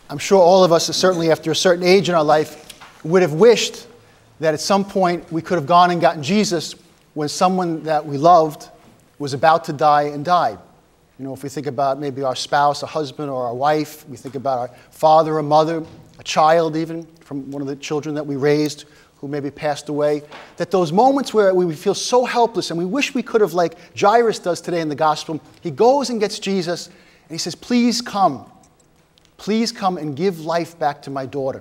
I'm sure all of us, certainly after a certain age in our life, would have wished that at some point we could have gone and gotten Jesus when someone that we loved was about to die and died. You know, if we think about maybe our spouse, a husband or our wife, we think about our father or mother, a child even, from one of the children that we raised who maybe passed away, that those moments where we feel so helpless and we wish we could have, like Jairus does today in the gospel, he goes and gets Jesus and he says, please come and give life back to my daughter.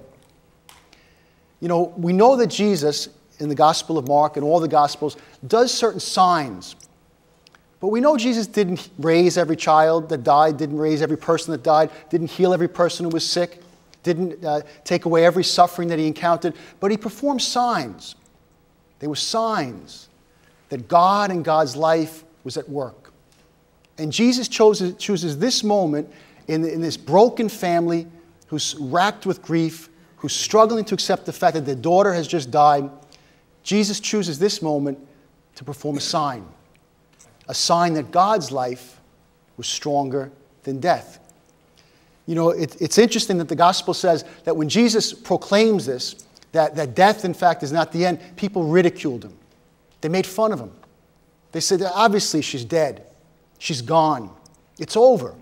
You know, we know that Jesus in the Gospel of Mark and all the Gospels does certain signs. But we know Jesus didn't raise every child that died, didn't raise every person that died, didn't heal every person who was sick, didn't take away every suffering that he encountered, but he performed signs. They were signs that God and God's life was at work. And Jesus chooses this moment in this broken family who's racked with grief, who's struggling to accept the fact that their daughter has just died. Jesus chooses this moment to perform a sign that God's life was stronger than death. You know, it's interesting that the gospel says that when Jesus proclaims this, that death, in fact, is not the end, people ridiculed him. They made fun of him. They said, obviously, she's dead. She's gone. It's over.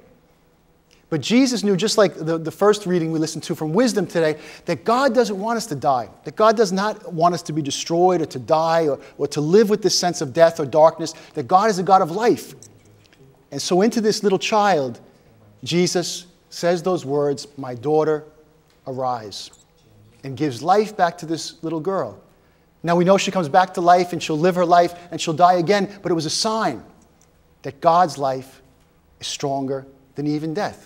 But Jesus knew, just like the first reading we listened to from Wisdom today, that God doesn't want us to die, that God does not want us to be destroyed or to die or to live with this sense of death or darkness, that God is a God of life. And so into this little child, Jesus says those words, my daughter, arise, and gives life back to this little girl. Now we know she comes back to life and she'll live her life and she'll die again, but it was a sign that God's life is stronger than even death.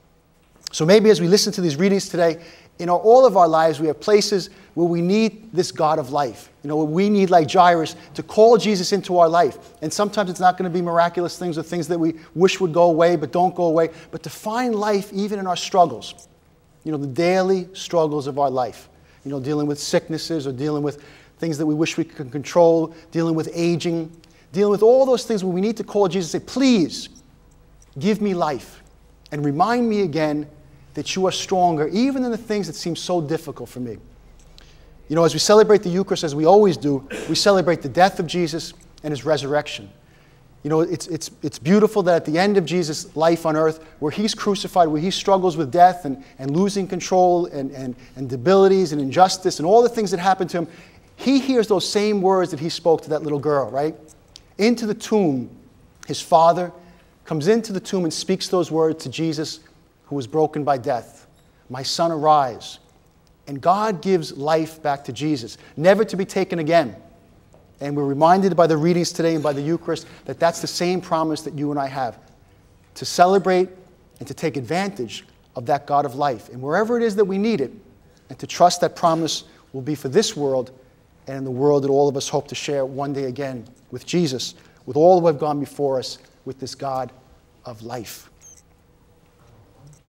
So maybe as we listen to these readings today, in all of our lives we have places where we need this God of life. You know, where we need, like Jairus, to call Jesus into our life. And sometimes it's not going to be miraculous things or things that we wish would go away but don't go away, but to find life even in our struggles. You know, the daily struggles of our life. You know, dealing with sicknesses or dealing with things that we wish we could control, dealing with aging, dealing with all those things where we need to call Jesus and say, please, give me life and remind me again that you are stronger, even in the things that seem so difficult for me. You know, as we celebrate the Eucharist, as we always do, we celebrate the death of Jesus and his resurrection. You know, it's beautiful that at the end of Jesus' life on earth, where he's crucified, where he struggles with death and losing control and debilities and injustice and all the things that happened to him, he hears those same words that he spoke to that little girl, right? Into the tomb, his father comes into the tomb and speaks those words to Jesus, who was broken by death. My son, arise. And God gives life back to Jesus, never to be taken again. And we're reminded by the readings today and by the Eucharist that that's the same promise that you and I have, to celebrate and to take advantage of that God of life. And wherever it is that we need it, and to trust that promise will be for this world and in the world that all of us hope to share one day again with Jesus, with all who have gone before us, with this God of life.